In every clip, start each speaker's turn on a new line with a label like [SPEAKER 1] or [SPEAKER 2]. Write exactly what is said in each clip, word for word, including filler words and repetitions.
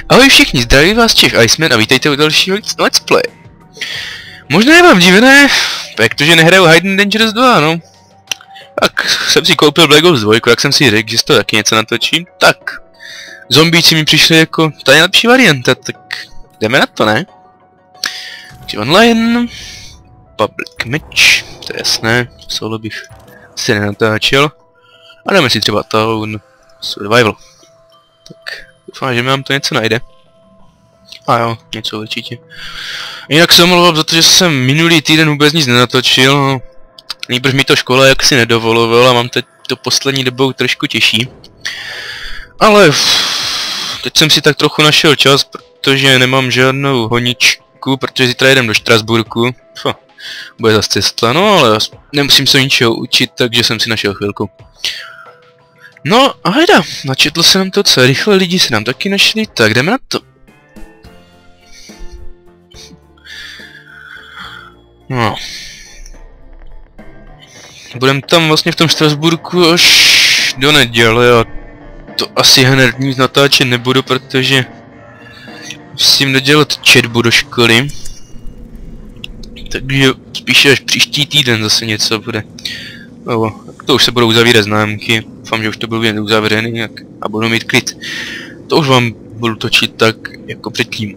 [SPEAKER 1] Ahoj všichni, zdraví vás Čech Iceman a vítejte u dalšího Let's Play. Možná je vám divné, protože nehraju Hidden Dangerous dva, no. Tak jsem si koupil Black Ops dva, jak jsem si řekl, že z toho taky něco natočím. Tak, zombíci mi přišli jako ta nejlepší varianta, tak jdeme na to, ne? Takže online, public match, to je jasné, solo bych si nenatáčel. A dáme si třeba Town Survival. Tak, doufám, že mi vám to něco najde. A jo, něco určitě. Jinak se omlouvám za to, že jsem minulý týden vůbec nic nenatočil, no. Nejbrž mi to škola jaksi nedovolovala, mám teď to poslední dobou trošku těžší. Ale teď jsem si tak trochu našel čas, protože nemám žádnou honičku, protože zítra jedem do Štrasburku. Fuh, bude zase cesta, no ale nemusím se ničeho učit, takže jsem si našel chvilku. No a hejda, načetl se nám to co rychle, lidi se nám taky našli, tak jdeme na to. No. Budem tam vlastně v tom Štrasburku až do neděle a to asi hned nic natáčet nebudu, protože musím dodělat četbu do školy. Takže spíše až příští týden zase něco bude. No, to už se budou uzavírat známky, doufám, že už to budou jen uzavřený a budu mít klid. To už vám budu točit tak jako předtím.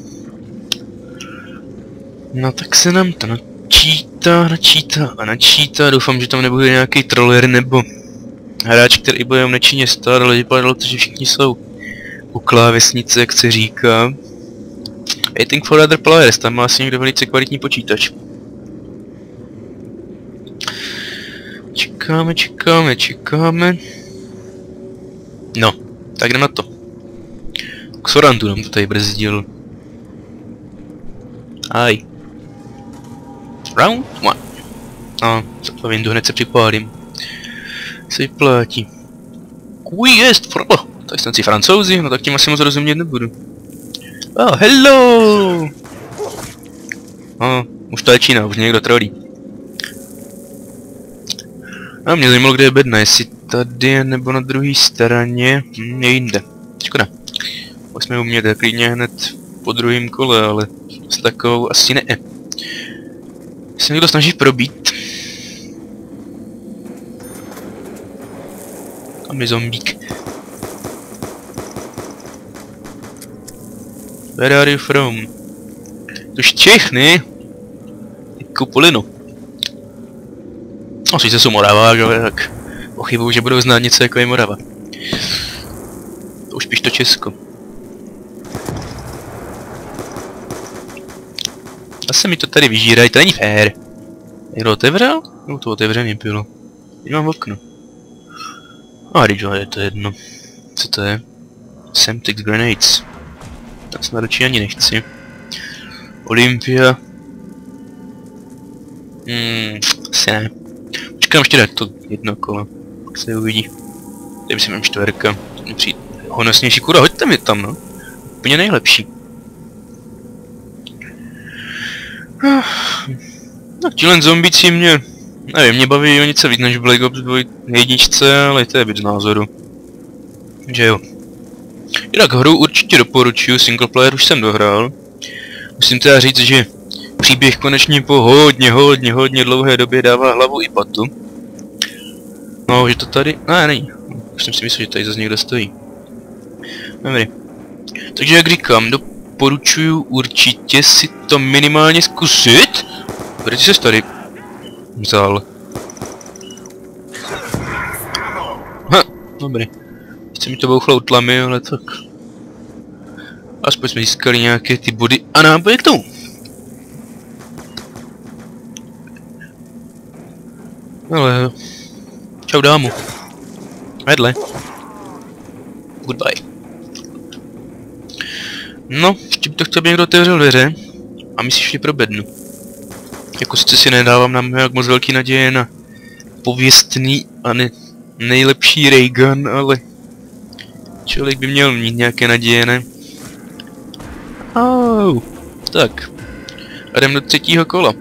[SPEAKER 1] No tak se nám to načítá, načítá a načítá, doufám, že tam nebude nějaký troller nebo hráč, který bude nečinně stát, ale vypadalo to, že všichni jsou u klávesnice, jak se říká. Waiting for other players, tam má asi někdo velice kvalitní počítač. Čekáme, čekáme, čekáme. No, tak jdem na to. Xorantu nám to tady brzdil. Aj. Round one. No, za windu hned se připálím. Se vyplátí. Qui jest fro... Tak jsem si Francouzi, no tak tím asi moc rozumět nebudu. Oh, hello! Oh, už to je Čína, už někdo trolí. A mě zajímalo, kde je bedna, jestli tady nebo na druhé straně, hm, je jinde. Škoda. Musíme umět klidně hned po druhém kole, ale s takovou asi ne. Se někdo snaží probít. Tam je zombík. Where are you from? Tož Čech, ne? Kupolinu. No, sice jsou Moravák, ale tak pochybuju, že budou znát něco jako je Morava. To už spíš to Česko. Zase mi to tady vyžírají, to není fér. Někdo otevřel? No to otevřený bylo. Teď mám okno. A když je to jedno. Co to je? Semtex Grenades. Tak snad radši ani nechci. Olympia. Hmm, asi ne. Počkám ještě dát to jedno kolo. Tak se uvidí. Tady si mám čtverka. Mě přijde honosnější, kurva, hoďte mi tam, no. Úplně nejlepší. Tak tíhle zombíci mě, nevím, mě baví o něco víc než Black Ops dva jedničce, ale to je bez názoru. Že jo. Jinak hru určitě doporučuji, single player už jsem dohrál. Musím teda říct, že příběh konečně po hodně, hodně, hodně dlouhé době dává hlavu i patu. No, že to tady, ne, není. Už jsem si myslel, že tady zase někdo stojí. Dobrý. Takže jak říkám, doporučuji určitě si to minimálně zkusit. Kde jsi se tady vzal? Ha, dobrý. Chce mi to bouchlo tlamy, ale tak. Aspoň jsme získali nějaké ty body a náboje k tomu. Ale... Čau dámu. Vedle. Goodbye. No, ještě by to chtěl, aby někdo otevřel dveře. A my si šli pro bednu. Jako sice si nedávám nám jak moc velký naděje na pověstný a ne, nejlepší Reagan, ale... Člověk by měl mít nějaké naděje, ne? Oh, tak. A jdem do třetího kola.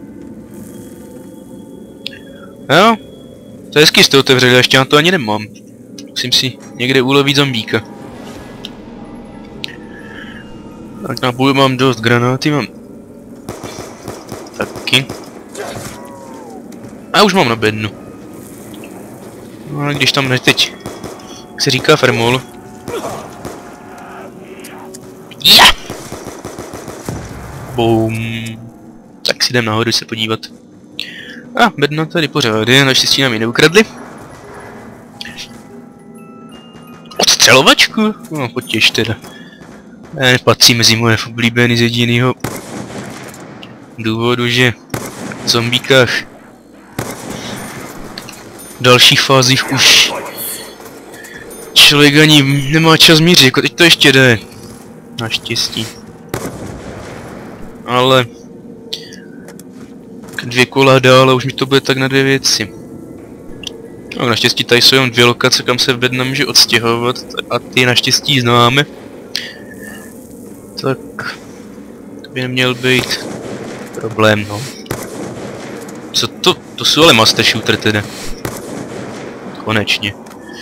[SPEAKER 1] Jo, to je hezky jste otevřeli, ještě na to ani nemám. Musím si někde ulovit zombíka. Tak na bůj mám dost, granáty mám taky. A už mám na bednu. No ale když tam ne teď, jak se říká fermol. Ja! Boom. Tak si jdem nahoru se podívat. A bedna tady pořád je, naštěstí nám ji neukradli. Odstřelovačku? No potěž teda. Nepatří mezi moje oblíbený z jedinýho důvodu, že v zombíkách v dalších fázích už člověk ani nemá čas mířit, jako teď to ještě jde. Naštěstí. Ale dvě kola dál a už mi to bude tak na dvě věci. No, naštěstí tady jsou jen dvě lokace, kam se v bedna může odstěhovat a ty naštěstí známe. Tak to by neměl být problém, no. Co to? To jsou ale master shooter teda. Konečně.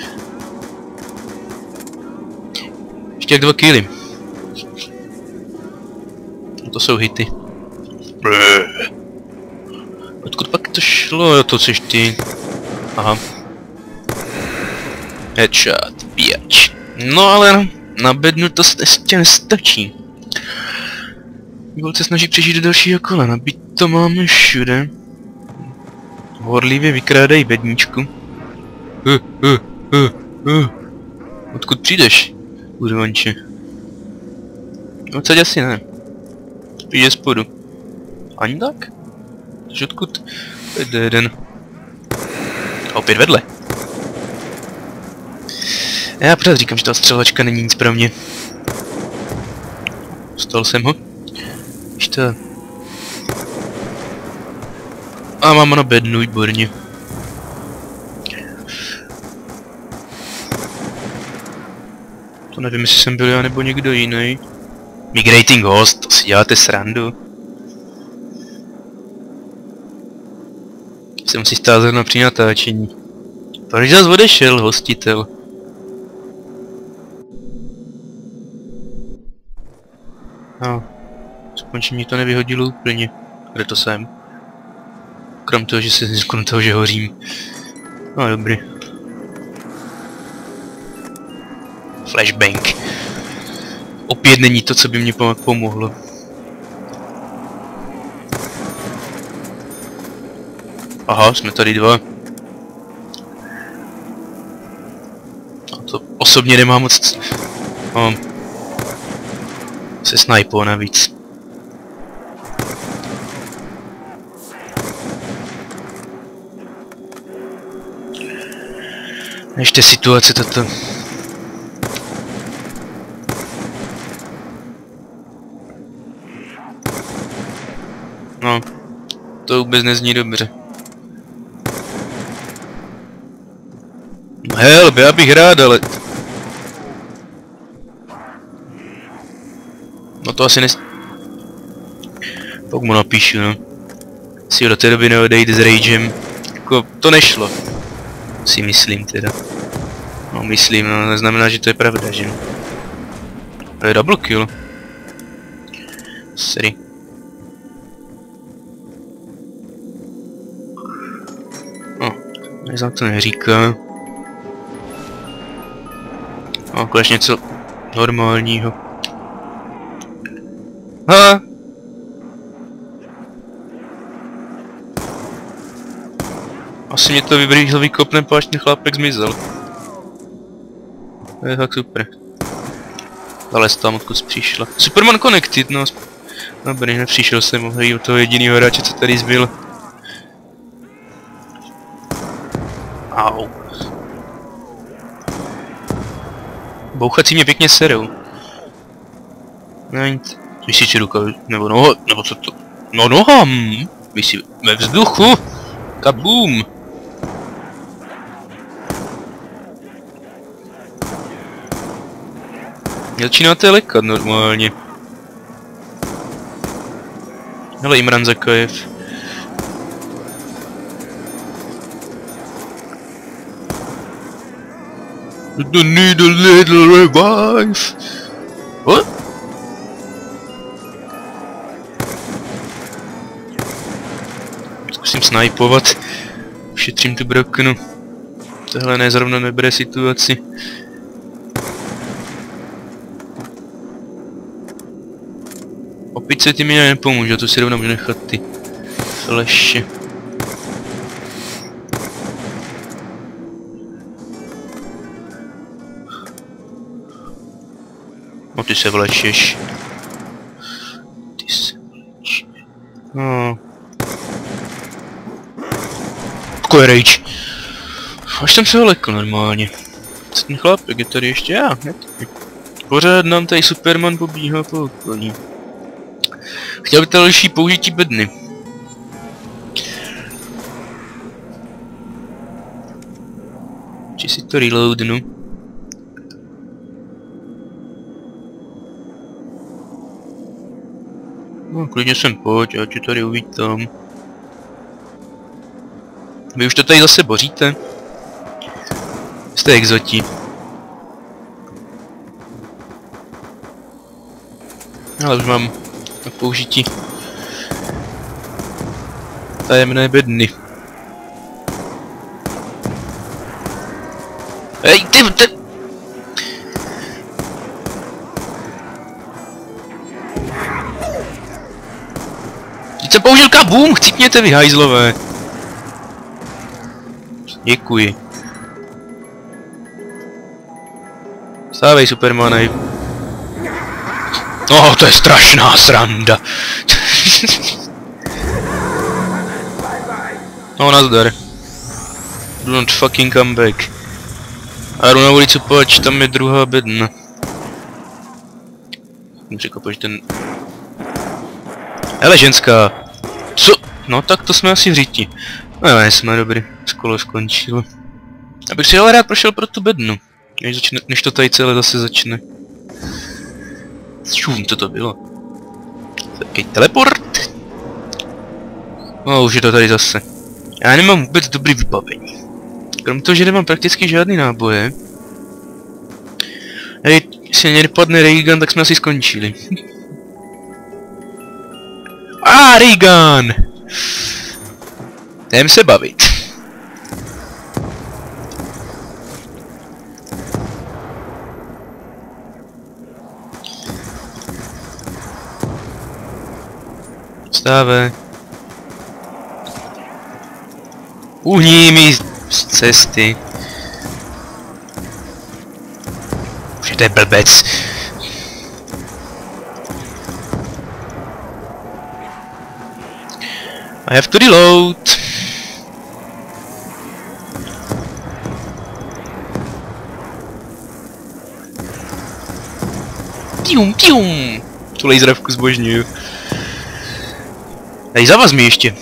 [SPEAKER 1] Ještě jak dva killy. No to jsou hity. Odkud pak to šlo? Jo, to chceš ty. Aha. Headshot, bitch. No ale na bednu to ještě nestačí. Byl se snaží přežít do dalšího kola, nabít to máme všude. Horlivě vykrádají bedničku. Uh, uh, uh, uh. Odkud přijdeš, kurvanče? Odsaď asi ne. Přijde spodu. Ani tak? Takže odkud? Tady je jeden. A opět vedle. Já pořád říkám, že ta střelovačka není nic pro mě. Dostal jsem ho. Ještě. A mám na bednu, výborně. To nevím, jestli jsem byl já nebo někdo jiný. Migrating host, to si děláte srandu. Se musí stázet na při natáčení. Proč zase odešel, hostitel? No, skončí mi to nevyhodilo úplně. Kde to jsem? Krom toho, že se krom toho, že hořím. No dobrý. Flashbang. Opět není to, co by mě pomohlo. Aha, jsme tady dva. A to osobně nemám moc... No, se snajpou navíc. Ještě situace tato. No, to vůbec nezní dobře. Help, já bych rád, ale... No to asi nes... Pak mu napíšu, no. Si ho do té doby neodejde s ragem. Jako, to nešlo. Si myslím teda. No myslím, no, neznamená, že to je pravda, že no. To je double kill. Sorry. No, neznám to neříká. No, konečně něco normálního. Ha! Asi mě to vybrýžil vykopne, páč ten chlápek zmizel. To je tak super. Ale tam odkud přišla. Superman Connected, no. Dobrý, nepřišel jsem mohli u toho jedinýho hráče, co tady zbyl. Au. Bouchací mě pěkně serou. Není to... Vysíči ruka, nebo noha, nebo co to? No noha, hm. Vysí ve vzduchu. Kaboom. Začínáte lekat normálně. Hele, Imran Zakajev. You don't need a little revive. What? snajpovat. Šetřím tu broknu. Tohle ne zrovna nebere situaci. Opět se ty mi nepomůže, to si rovnou můžu nechat ty fleše. No ty se vlečeš. Ty se vlečeš. No. Takový rage. Až jsem se ho lekl normálně. Co ten chlapek je tady ještě já, ne? Pořád nám tady Superman pobíhá po okolí. Chtěl by to další použití bedny. Či si to reloadnu. No, klidně sem pojď, já tě tady uvítám. Vy už to tady zase boříte? Jste exoti. Ale už mám na použití tajemné bedny. Hej, ty, ty! Teď jsem použil kaboom, chcípněte vy hajzlové. Děkuji. Stávej, Supermane. Oh, to je strašná sranda. No, nazdar. Do not fucking come back. A jdu na ulici, pojď, tam je druhá bedna. Jsem řekl, že ten... Hele, ženská. Co? No tak to jsme asi v říti. No ne, jsme dobrý. Skolo skončilo. Abych si ale rád prošel pro tu bednu. Než, začne, než to tady celé zase začne. Šum, co to bylo? Taký teleport? No, už je to tady zase. Já nemám vůbec dobrý vybavení. Krom toho, že nemám prakticky žádný náboje. Hej, jestli mě nepadne Raygun, tak jsme asi skončili. A ah, Raygun! Jdem se bavit. Vstávej. Uhní mi z cesty. Už je to blbec. I have to reload. Tium, tium. Tu laserovku zbožňuju. Dej zavaz mi ještě.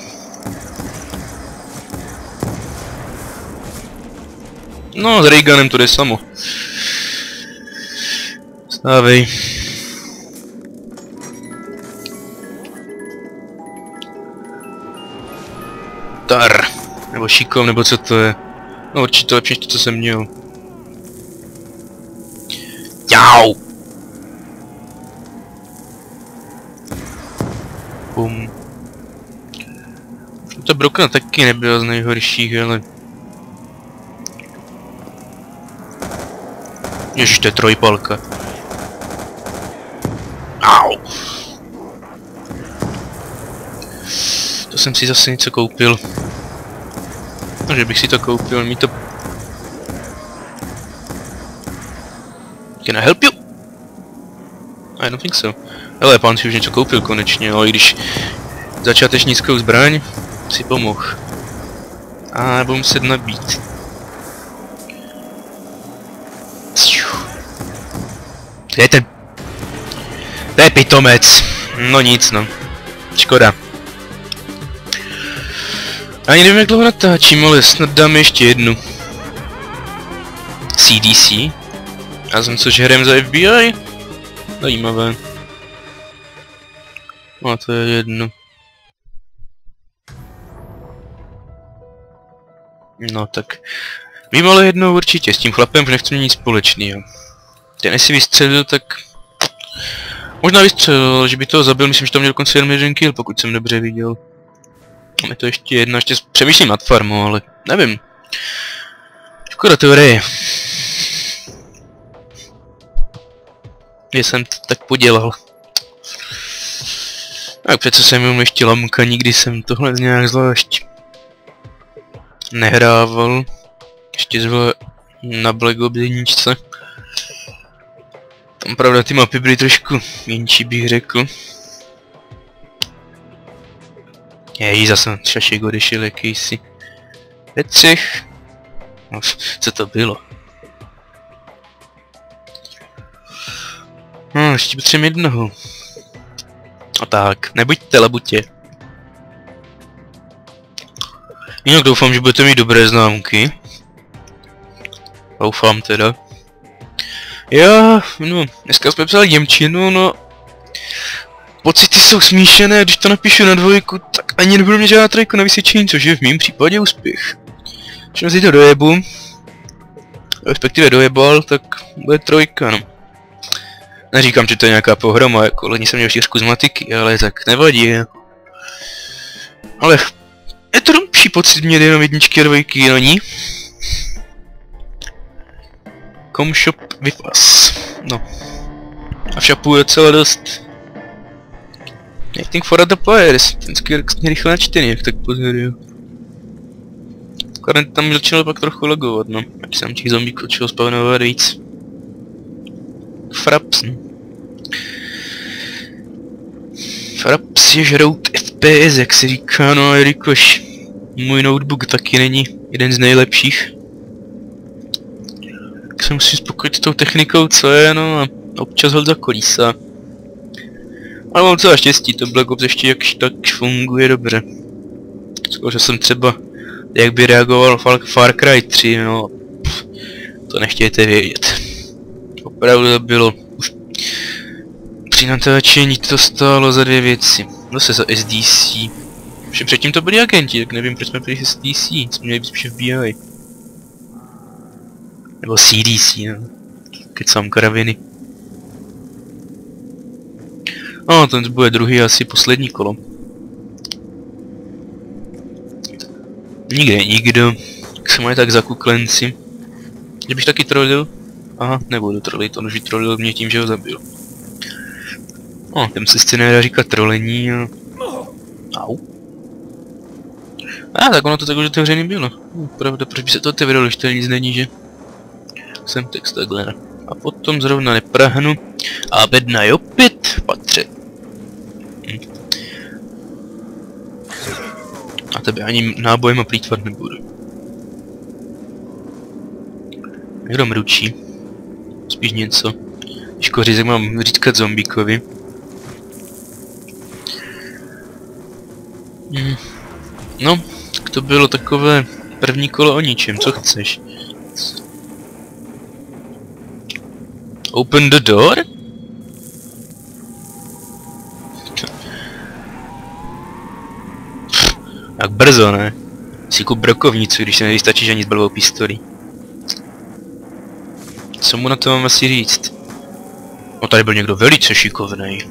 [SPEAKER 1] No, s Raygunem to jde samo. Stávej. Tar. Nebo šikom, nebo co to je. No určitě lepší než to, co jsem měl. Jau. Bum. Ta brokna taky nebyla z nejhorších, ale... Ježiš, to je trojpalka. Au. To jsem si zase něco koupil. No, že bych si to koupil, mi to... Can I help you? I don't think so. Hele, pán si už něco koupil konečně, ale i když začátečnickou zbraň si pomohl. A nebo muset nabít. To je ten... To je pitomec. No nic, no. Škoda. Ani nevím, jak dlouho natáčím, ale snad dáme ještě jednu. C D C? Já jsem což hrem za F B I? Zajímavé. No to je jedno. No tak. Vím ale jednou určitě, s tím chlapem už nechci mít nic společného. Ten si vystřelil, tak... Možná vystřelil, že by toho zabil, myslím, že tam měl dokonce jenom jeden kill, pokud jsem dobře viděl. Máme to ještě jedno, ještě přemýšlím nad farmou, ale nevím. Škoda teorie. Že jsem to tak podělal. Tak přece jsem jenom ještě lamka, nikdy jsem tohle nějak zvlášť nehrával. Ještě zvolil na Black Ops jedničce. Tam pravda ty mapy byly trošku menší, bych řekl. Jej, zase šašek odešel jakýsi. Vetřech. No, co to bylo? No, ještě potřebujeme jednoho. A tak, nebuďte labutě. Jinak doufám, že budete mít dobré známky. Doufám teda. Já, no, dneska jsme psali němčinu, no. Pocity jsou smíšené, když to napíšu na dvojku, tak ani nebudu mě žádná trojku na vysvědčení, což je v mém případě úspěch. Když si to dojebu, respektive dojebal, tak bude trojka, no. Neříkám, že to je nějaká pohroma, jako loni jsem měl čtyřku z matiky, ale tak nevadí, jako. Ale je to lepší pocit mět jenom jedničky a dvojky, no ní. Comshop with us. No. A v shopu je docela dost. Waiting for other players. Ten skvěrk mě rychle načtený, jak tak pozoruju. Akorát tam začalo pak trochu lagovat, no. Ať jsem těch zombíků začal spawnovat víc. Fraps, no. Fraps je žrout F P S, jak se říká, no a jelikož můj notebook taky není jeden z nejlepších. Tak se musím spokojit s tou technikou, co je, no a občas ho zakolísá. Ale mám docela štěstí, to Black Ops ještě jakž tak funguje dobře. Zkoušel jsem třeba, jak by reagoval Far Cry tři, no pff, to nechtějte vědět. Opravdu to bylo už při natáčení to stálo za dvě věci. Zase za S D C. Všem předtím to byli agenti, tak nevím proč jsme byli S D C, co měli být spíše F B I. Nebo C D C, no. Kecám karaviny. No, ten bude druhý asi poslední kolo. Nikde nikdo. Tak se mají tak za kuklenci. Kdybych taky trolil? Aha, nebudu trolit, on už trolil mě tím, že ho zabil. No, těm se scénára říká trolení a... Au. A, tak ono to tak už otevřený bylo. No, pravda, proč by se to otevřelo, když to nic není, že? Jsem text takhle. A potom zrovna neprahnu. A bedna je opět v patře. Hm. A tebe ani nábojem a plýtvat nebudu. Někdo mručí. Spíš něco. Těžko říct, jak mám říkat zombíkovi. Hm. No, to bylo takové první kolo o ničem, co chceš? Open the door? Tak brzo, ne? Si kup brokovnicu, když se nevystačíš ani s blbou pistolí. Co mu na to mám asi říct? No tady byl někdo velice šikovnej.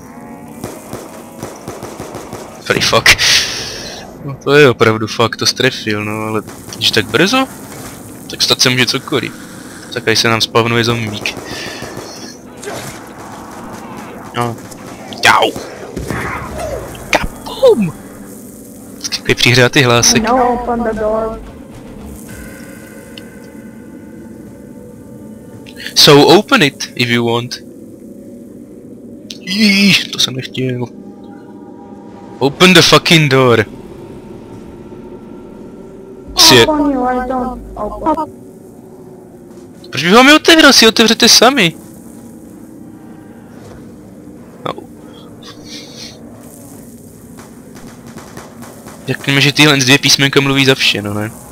[SPEAKER 1] Free fuck. No to je opravdu fakt, to strefil, no ale když tak brzo, tak stát se může cokoliv. Tak až se nám spavnuje zombík. No. Jau! Kapum! Takový přihřátý hlásek.
[SPEAKER 2] No, open the door.
[SPEAKER 1] So open it, if you want. Jíž, to jsem nechtěl. Open the fucking door. Si
[SPEAKER 2] Open you, I don't open.
[SPEAKER 1] Proč bych vám je otevřel, si otevřete sami. No. Řekněme, že tyhle dvě písmenka mluví za vše, no ne?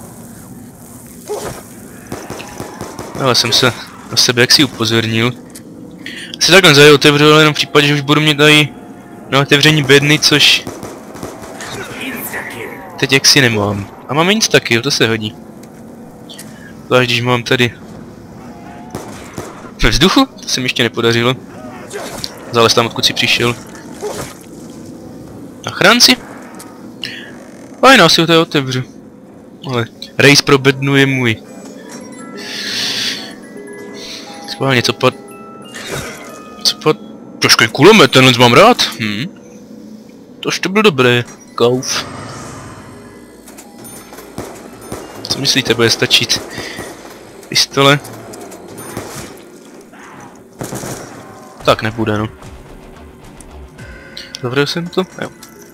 [SPEAKER 1] Ale jsem se na sebe jaksi upozornil. Asi takhle za je otevřel, ale jenom v případě, že už budu mít tady na otevření bedny, což teď jaksi nemám. A mám instaky, to se hodí. Zvlášť když mám tady ve vzduchu, to se mi ještě nepodařilo. Zález tam, odkud si přišel. Ochránci? Fajn, asi ho to otevřu. Ale race pro bednu je můj. Schválně, co pad... Co pad... Trošku je kulomet, tenhle mám rád. Hm. Tož to byl dobré. Kauf. Co myslíte, bude stačit? Pistole? Tak nebude, no. Zavřel jsem to? Jo.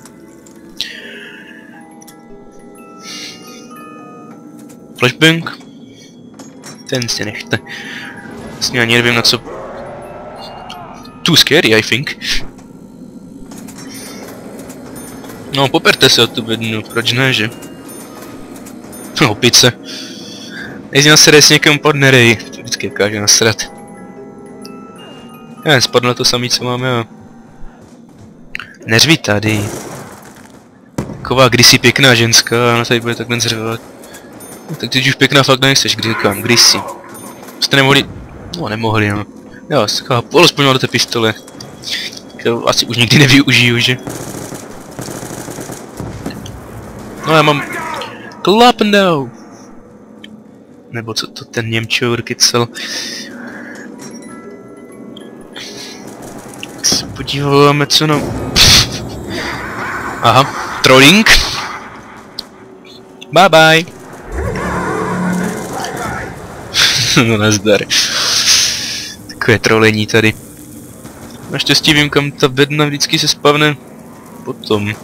[SPEAKER 1] Flashbang? Ten si nechte. Vlastně ani nevím na co... Too scary, I think. No, poperte se o tu bednu, proč ne, že? Opice. Jestli nasere, s někým padne rej. To vždycky dokáže nasrat. Ne, spadlo to samý, co máme, jo. Neřvi tady. Taková kdysi pěkná ženská, ona tady bude takhle zřvat. No, tak teď už pěkná fakt nejseš, kdy říkám, kdysi. Jste nemohli... No, nemohli, no. Jo, chápu, alespoň máte pistole. To asi už nikdy nevyužiju, že? No, já mám... Klapendou! Nebo co to ten Němčour kecel. Tak se podíváme, co no... Aha, trolling. Bye bye. No nazdar. Takové trolení tady. Naštěstí vím, kam ta bedna vždycky se spavne potom.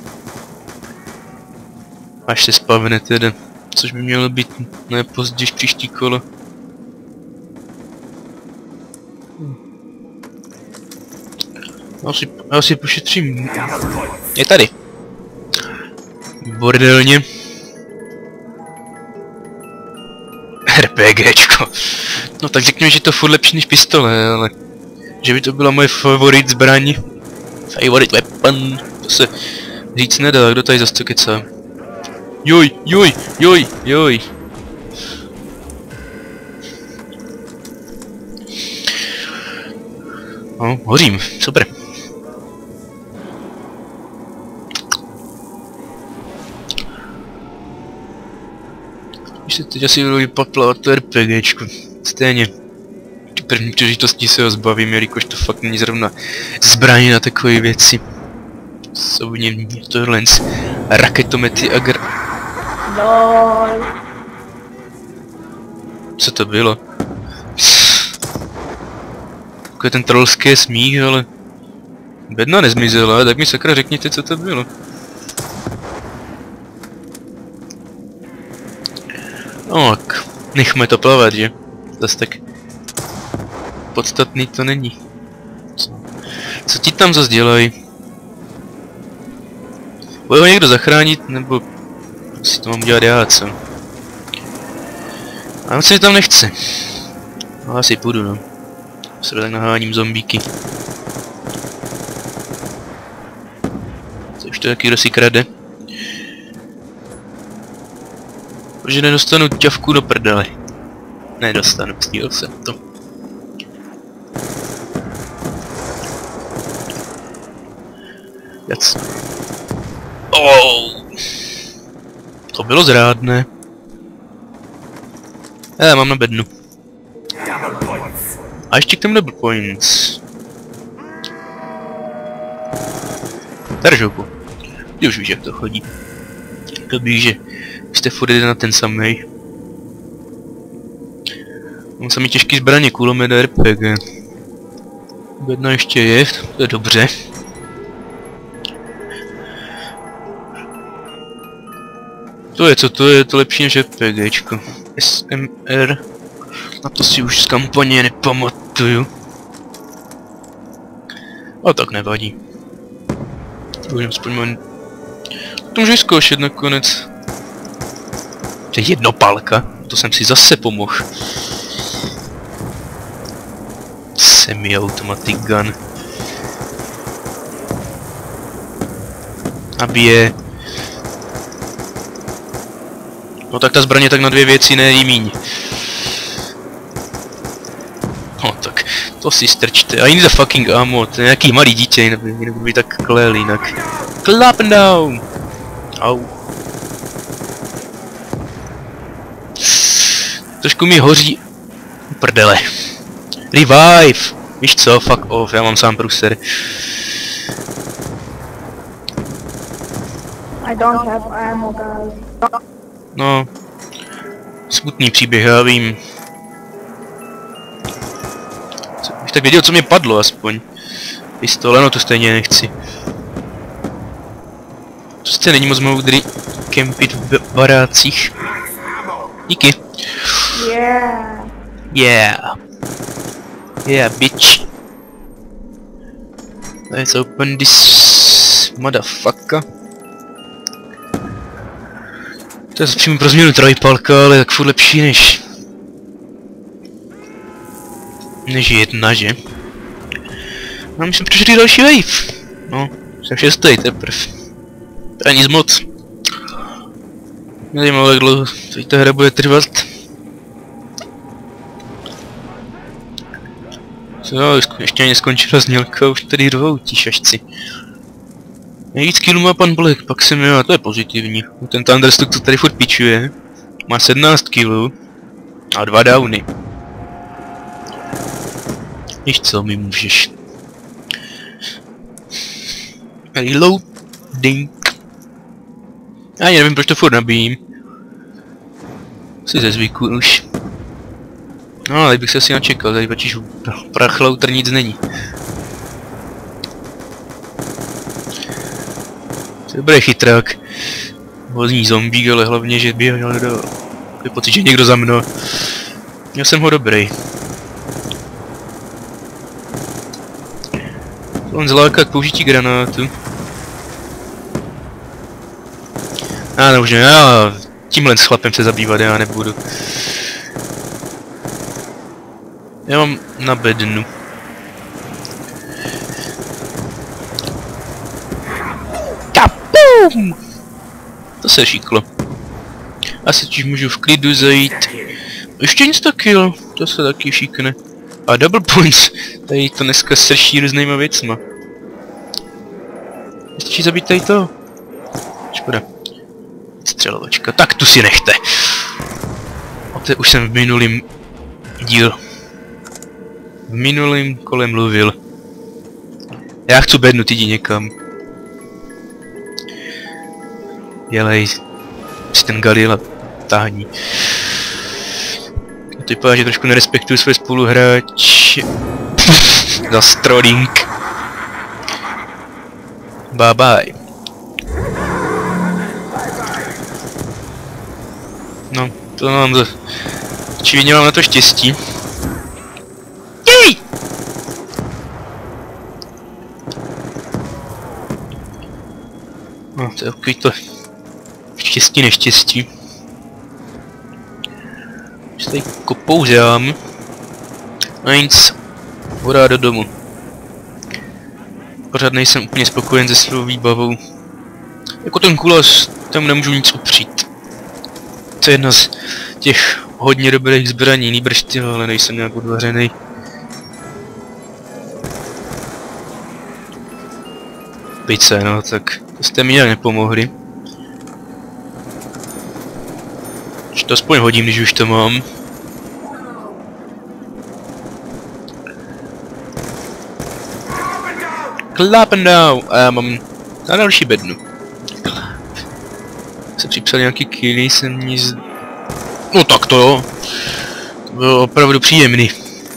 [SPEAKER 1] Až se spavne teda. Což by mělo být nejpozději příští kolo. Asi, asi pošetřím. Je tady. Bordelně. RPGčko. No tak řekněme, že je to furt lepší než pistole, ale... Že by to byla moje favorit zbraň. Favorite weapon. To se říct nedá, kdo tady zase to kecá. Joj, joj, joj, joj. No, hořím, super. Když se teď asi budu vypaplavat to RPGčku. Stejně. Při první příležitosti se ho zbavím, jelikož to fakt není zrovna zbraně na takové věci. Jsou v něm tohle raketomety a gr...
[SPEAKER 2] Lol.
[SPEAKER 1] Co to bylo? Takový ten trollský smích, ale... Bedna nezmizela, tak mi sakra řekněte, co to bylo. No tak, nechme to plavat, že? Zas tak... Podstatný to není. Co, co ti tam zas dělají? Bude ho někdo zachránit, nebo... Si to mám dělat já, co? A on se tam nechce. No asi půjdu, no. Se tak naháním zombíky. To už to taky kdo si krade. Protože nedostanu ťavku do prdele. Nedostanu, stíl jsem to. Jac. Oh. To bylo zrádné. Já mám na bednu. A ještě k tomu double points. Taržouku. Ty už víš, jak to chodí. To víš, že jste furt jeden na ten samej. Mám samý těžký zbraně, kulomet a R P G. Bedna ještě je, to je dobře. To je, co to je, to lepší než RPGčko. S M R. Na to si už z kampaně nepamatuju. A tak nevadí. Už aspoň mám... To můžu zkoušet nakonec. To je jednopálka. To jsem si zase pomohl. Semi-automatic gun. Nabije. No tak ta zbraně tak na dvě věci, ne i míň. No tak, to si strčte. I need a fucking ammo, to je nějaký malý dítě, nebudu by tak klel jinak. Clap down! Au. Trošku mi hoří prdele. Revive! Víš co, fuck off, já mám sám pruser.
[SPEAKER 2] I don't have ammo, guys.
[SPEAKER 1] No. Smutný příběh, já vím. Co, bych tak věděl, co mě padlo aspoň. Pistole, no to stejně nechci. To jste není moc moudrý kempit v barácích. Díky.
[SPEAKER 2] Yeah.
[SPEAKER 1] Yeah. Yeah, bitch. Let's open this motherfucker. To je zatím pro změnu trojpalka, ale tak furt lepší než... Než jedna, že? No, myslím, přešli další wave. No, jsem šestý teprv. To je nic moc. Nevím, jak dlouho teď ta hra bude trvat. Co, ještě ani skončila znělka, už tady dvou ti šašci. Nejvíc killů má pan Black, pak jsem já, to je pozitivní. Ten Thunderstruck to tady furt pičuje. Má sedmnáct killů a dva downy. Víš co, mi můžeš. Reloading. Já nevím, proč to furt nabíjím. Asi ze zvyku už. No, ale bych se asi načekal, tady pačíš prachlauter nic není. Dobrý chytrák. Vozní zombík, ale hlavně, že běhal do... Je pocit, že někdo za mnou. Já jsem ho dobrý. On zláká k použití granátu. A no už ne, já tímhle s chlapem se zabývat já nebudu. Já mám na bednu. Kapum! To se šiklo. Asi tiž můžu v klidu zajít. Ještě insta kill, to se taky šikne. A double points, tady to dneska srší různýma věcma. Stačí zabít tady to. Škoda. Střelovačka, tak tu si nechte. O té už jsem v minulým díl. V minulým kole mluvil. Já chci bednout, jdi někam. Jelej. Si ten Galila táhní. To vypadá, že trošku nerespektuju své spoluhráče. Za strolling. Bye bye. No, to mám za... Očividně mám na to štěstí. Jej! No, to je takový to... Štěstí, neštěstí. Už tady kopouřám. A nic. Voda do domu. Pořád nejsem úplně spokojen se svou výbavou. Jako ten kulas, tam nemůžu nic upřít. To je jedna z těch hodně dobrých zbraní, nýbrž ty, ale nejsem nějak odvařený. Pice, no tak to jste mi nějak nepomohli. Už to aspoň hodím, když už to mám. Clap and down! A já mám na další bednu. Se připsal nějaký killy, jsem nic... No tak to jo. To bylo opravdu příjemný.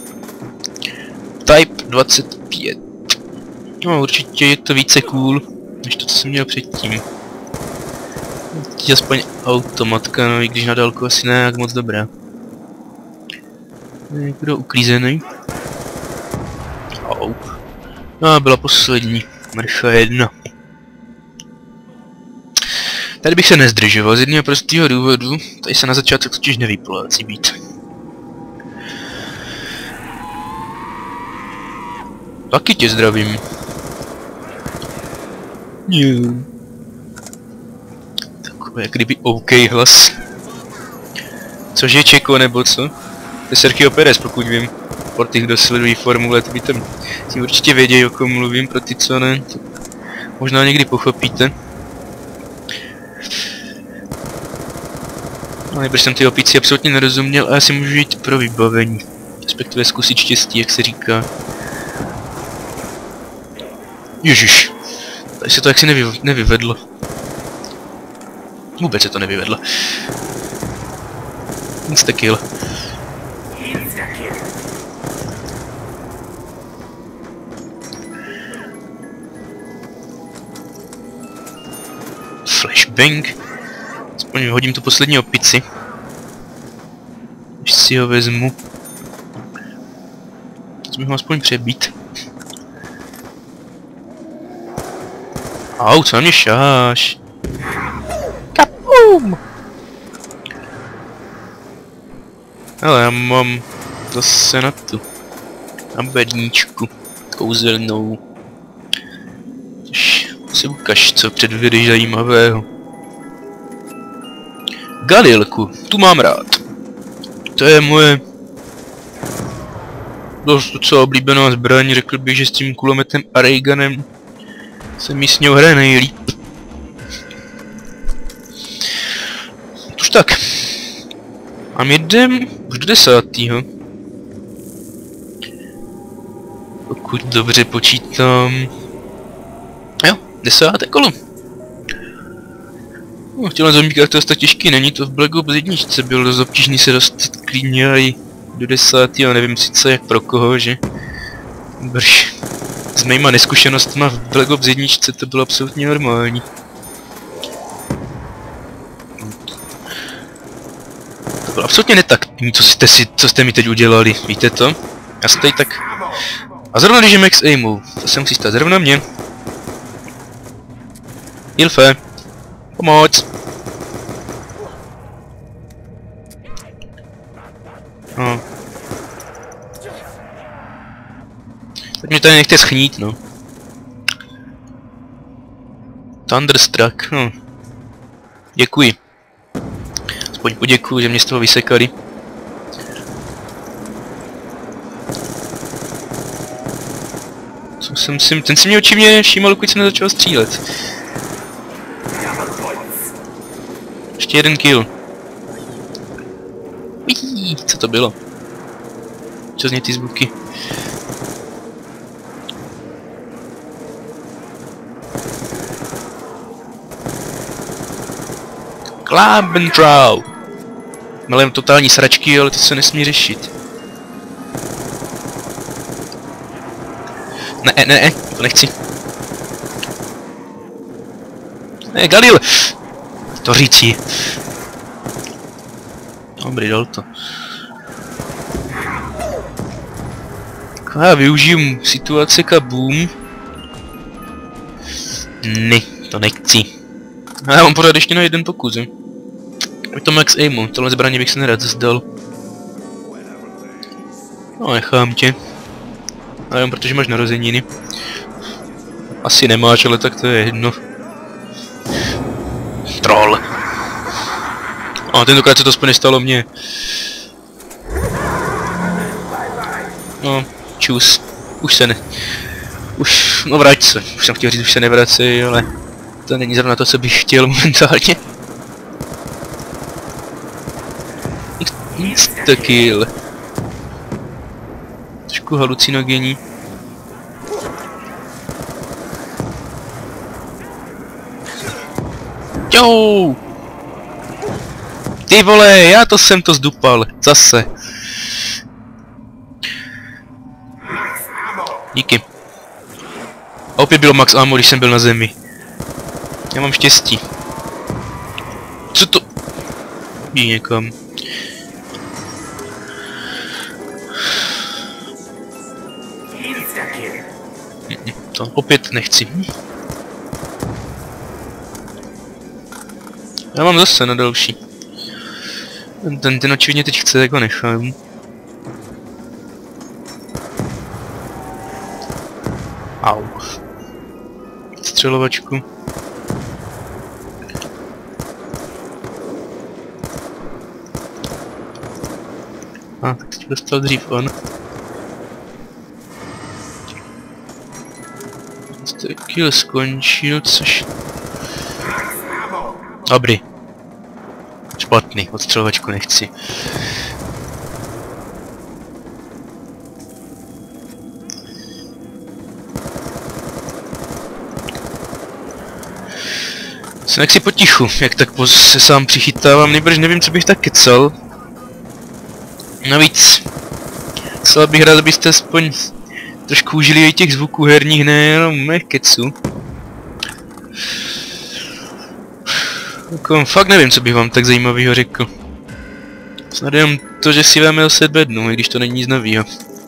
[SPEAKER 1] Type dvacet pět. No určitě je to více cool, než to, co jsem měl předtím. Teď aspoň automatka, no i když na dálku asi ne jak moc dobrá. Někdo uklízený. Au. No, byla poslední. Mrcha jedna. Tady bych se nezdržoval z jednoho prostého důvodu. Tady se na začátku totiž nevyplácí být. Taky tě zdravím. Jo. Takové jak kdyby OK hlas. Cože Čeko nebo co? To je Sergio Perez, pokud vím. Pro ty, kdo sledují formule, to by tam si určitě vědějí, o kom mluvím, pro ty, co ne. Tak možná někdy pochopíte. Ale protože jsem ty opici absolutně nerozuměl a já si můžu jít pro vybavení. Respektive zkusit štěstí, jak se říká. Ježiš. Tady se to jaksi nevy, nevyvedlo. Vůbec se to nevyvedlo. Instakill. Flashbang. Aspoň hodím tu poslední opici. Když si ho vezmu. Musím ho aspoň přebít. Au, co na mě šáš? Kapum! Ale já mám zase na tu. Na bedničku. Kouzelnou. Tož si ukaž, co předvedeš zajímavého. Galilku, tu mám rád. To je moje dost docela oblíbená zbraň, řekl bych, že s tím kulometem a raygunem se mi s ním hraje nejlíp. Už tak. A my jdem už do desátýho. Pokud dobře počítám. Jo, desáté kolo. No, chtěl na zombíkách to dost těžký, není to v Black Ops jedničce, bylo dost obtížný se dostat klidně i do desátého, nevím sice jak pro koho, že? Brž. S mýma neskušenostma v Black Ops jedničce to bylo absolutně normální. To bylo absolutně netaktní, co jste, si, co jste mi teď udělali, víte to? Já jsem tady tak... A zrovna když je max aimu, to se musí stát zrovna mě. Ilfe. Pomoc. No. Tak mě tady nechte schnít, no. Thunderstruck, no. Děkuji. Aspoň poděkuju, že mě z toho vysekali. Co jsem si... Ten si mě oči mě všímal, dokud jsem nezačal střílet. Ještě jeden kill. Uiii, co to bylo? Co zní ty zvuky? Klabentrau! Malém totální sračky, ale to se nesmí řešit. Ne, ne, ne, to nechci. Ne, Galil! To říci. Dobrý, dal to. Já využiju situace kaboom. Ne, to nechci. A já mám pořád ještě na jeden pokus. Je to max aimu, tohle zbraně bych se nerad zdal. No, nechám tě. A jenom protože máš narozeniny. Asi nemáš, ale tak to je jedno. Troll. A tentokrát se to aspoň nestalo mně. No, čus. Už se ne... Už... No vrať se. Už jsem chtěl říct, už se nevracej, ale... To není zrovna to, co bych chtěl momentálně. Instakill. Trošku halucinogenní. Jo! Ty vole, já to jsem to zdupal. Zase. Díky. A opět bylo max ammo, když jsem byl na zemi. Já mám štěstí. Co to? Jdi někam. To opět nechci. Já mám zase na další. Ten, ten očividně teď chce, tak ho nechám. Au. Střelovačku. A, tak teď dostal dřív on. Kill skončil, což... Dobrý. špatný, odstřelovačku nechci. Jsem jaksi potichu, jak tak se sám přichytávám, nejbrž nevím, co bych tak kecal. Navíc, celá bych rád, abyste aspoň trošku užili i těch zvuků herních, nejenom mých keců. Jako, fakt nevím, co bych vám tak zajímavého řekl. Snad jenom to, že si vám se bednu, i když to není nic novýho.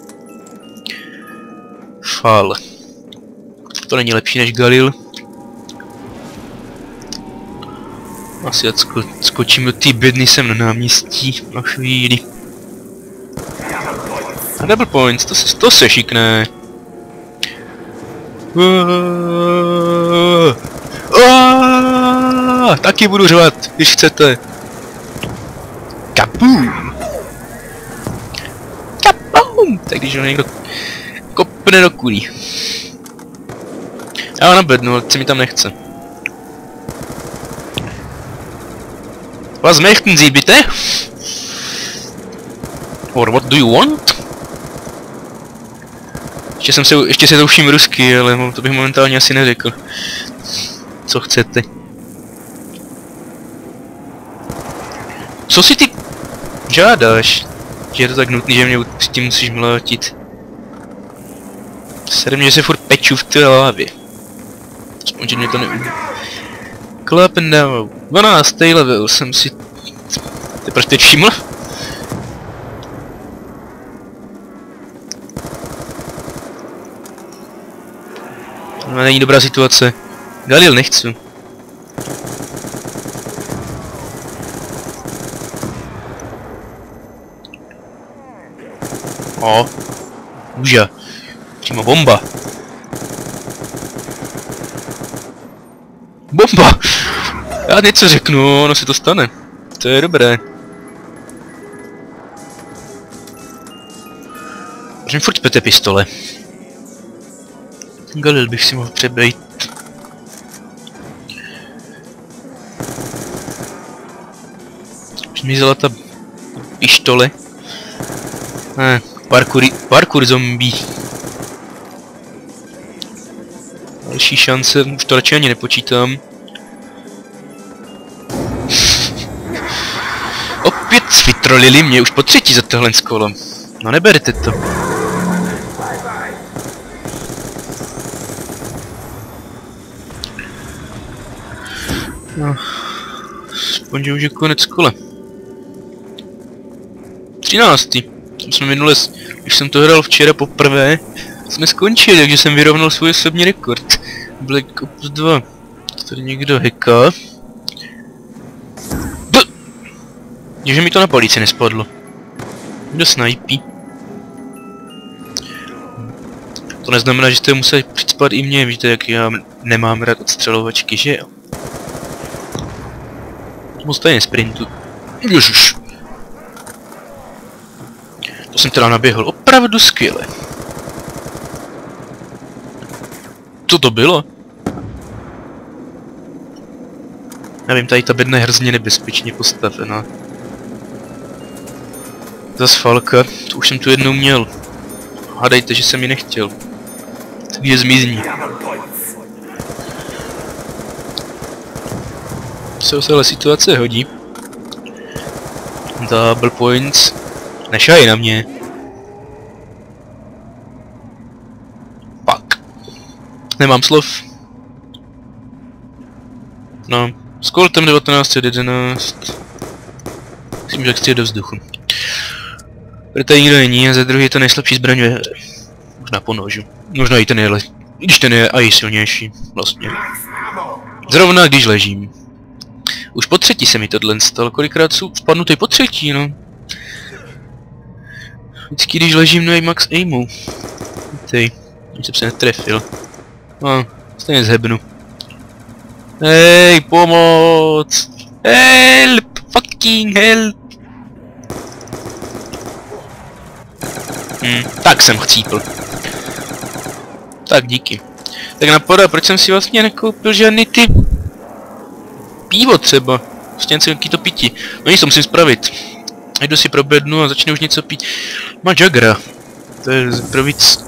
[SPEAKER 1] Fál. To není lepší než Galil. Asi ať sko skočím do té bedny sem na náměstí na chvíli. A double points, to se, to se šikne. Uuuuh. Aaaaaaah, taky budu řvat, když chcete. Kaboom! Kaboom! Tak když ho někdo kopne do kulí. Já na bednu, ale si mi tam nechce. Was möchten Sie bitte? Or what do you want? Ještě jsem se, ještě se douším rusky, ale to bych momentálně asi neřekl. Co chcete? Co si ty žádáš? Že je to tak nutný, že mě s tím musíš mlátit. Serem, že se furt peču v té hlavě. Aspoň, že mě to neumí. Clap and down. dvanáctý level jsem si... Teprve teď všiml? No, není dobrá situace. Galil nechci. O, uža. Přímo bomba. Bomba! Já něco řeknu, ono se to stane. To je dobré. Můžeme furt pět pistole. Galil bych si mohl přebejt. Zmizela ta pištole. Eh, parkour, parkour zombie. Další šance, už to radši ani nepočítám. Opět vytrolili mě už po třetí za tohle kolo. No neberte to. No, aspoň, že už je konec kola. třináctý. Tam jsme minule, když jsem to hrál včera poprvé, jsme skončili, takže jsem vyrovnal svůj osobní rekord. Black Ops dva. Tady někdo hacká. Že mi to na polici nespadlo. Kdo snajpí? To neznamená, že jste museli přicpat i mě, víte, jak já nemám rád odstřelovačky, že jo? Moc tady nesprintu. Ježiš. To jsem teda naběhl opravdu skvěle. Co to bylo? Nevím, tady ta bedna je hrozně nebezpečně postavená. Zas falka, to už jsem tu jednou měl. Hádejte, že jsem ji nechtěl. Takže zmizní. Se celé situace hodí. Double points. Nešají na mě. Pak. Nemám slov. No, s koltem devatenáct jedenáct. Myslím, že chci jít do vzduchu. Protože nikdo není a za druhý je to nejslabší zbraň ve hře. Možná po nožu. Možná i ten je, i když ten je i silnější, vlastně. Zrovna když ležím. Už po třetí se mi tohle stalo, kolikrát jsou spadnutý po třetí, no. Vždycky když ležím na max aimu. Tej, jsem se netrefil. No, stejně zhebnu. Hej, pomoc! Help! Fucking help! Hm, tak jsem chcípl. Tak díky. Tak napadá, proč jsem si vlastně nekoupil žádný ty... Pivo třeba. Prostě něco jaký to pití. No nic, to musím spravit. Jdu si probědnu a začnu už něco pít. Má Jagra. To je pro víc...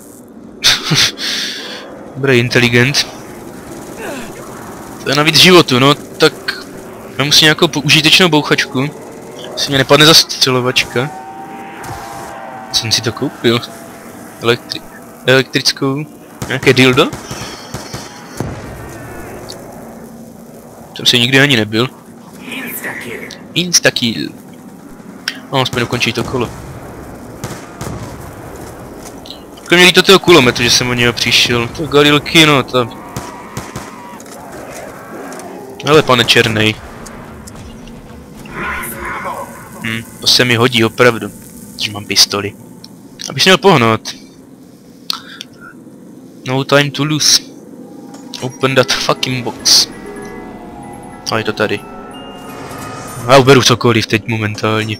[SPEAKER 1] Dobrý inteligent. To je navíc životu, no, tak... Já musím nějakou užitečnou bouchačku. Jestli mě nepadne zastřelovačka. Jsem si to koupil. Elektri... Elektrickou... Nějaké dildo? Jsem si nikdy ani nebyl. Instakill. No, aspoň dokončí to kolo. Jako mě líto toho kulometu, že jsem o něho přišel. To gorilky, no to... Ale pane černej. Hm, to se mi hodí opravdu. Že mám pistoli. Abych měl pohnout. No time to lose. Open that fucking box. A je to tady. Já uberu cokoliv teď momentálně.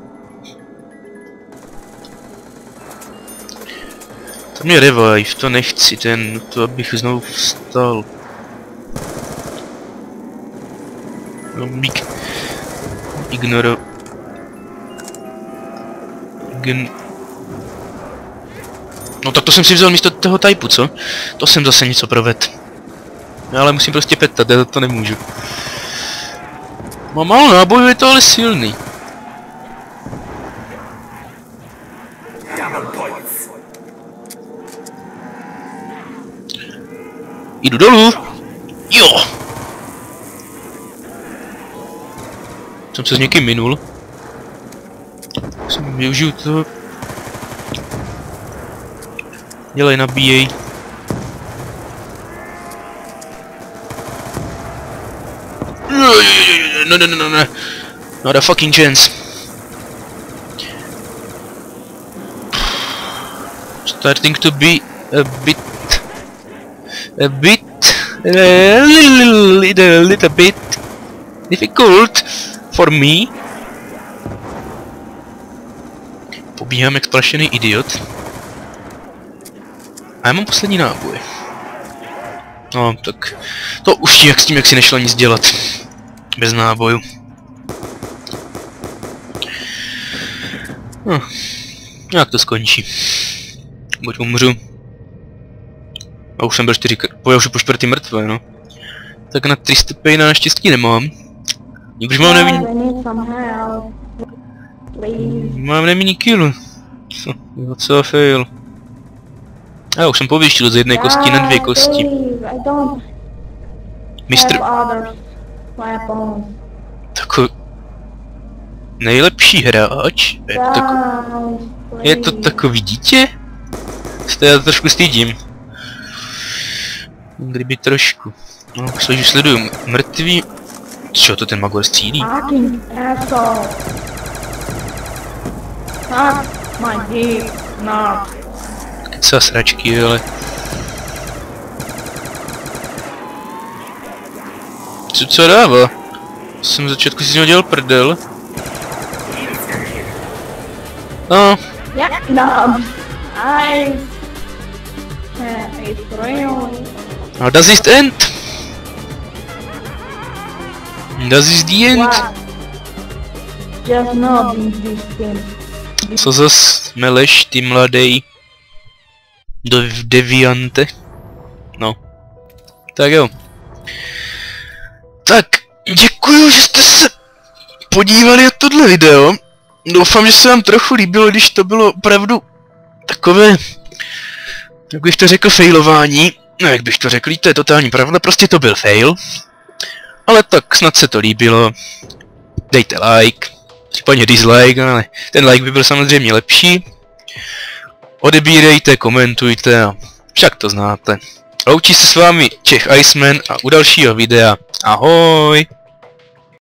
[SPEAKER 1] Tam je revive, to nechci, ten, to abych znovu vstal. No, big... Ignoro... Ign... No tak to jsem si vzal místo toho typu, co? To jsem zase něco provedl. Já ale musím prostě petat, já to nemůžu. Mám málo nábojů, je to ale silný. Jdu dolů. Jo. Jsem se s někým minul. Jsem využiju toho. Dělej, nabíjej. No, no, no, no, no. Not a fucking chance. Starting to be a bit... A bit... A little, little, little bit... difficult for me. Pobíhám jak splašený idiot. A já mám poslední náboj. No, tak... To už jak s tím, jak si nešlo nic dělat. Bez náboju. No, jak to skončí. Buď umřu. A už jsem byl čtyři krát, já už po čtvrtý mrtvé, no. Tak na tři stepy naštěstí nemám. Když mám nevinný... Mám nevinný kill. Co? Co fail. Já už jsem povyštil z jedné kosti na dvě kosti. Mistr... Takový... Nejlepší hráč? Je to, tako... je to takový dítě? Se já trošku stydím. Kdyby trošku. No, protože sleduju mrtvý... Co to ten Magor střílí? Keca sračky, ale... Co, co dává? Jsem v začátku si z něho dělal prdel. No.
[SPEAKER 2] Yeah, no. I... Uh, it's really...
[SPEAKER 1] How does it end? Does it the end?
[SPEAKER 2] What? Just not in this game.
[SPEAKER 1] Co zas meleš, ty mladej? Do deviante? No. Tak jo. Tak, děkuju, že jste se podívali na tohle video. Doufám, že se vám trochu líbilo, když to bylo opravdu takové, jak bych to řekl, failování. No jak bych to řekl, to je totální pravda, prostě to byl fail. Ale tak snad se to líbilo. Dejte like, případně dislike, ale ten like by byl samozřejmě lepší. Odebírejte, komentujte a však to znáte. Loučí se s vámi Czech Iceman a u dalšího videa ahoj!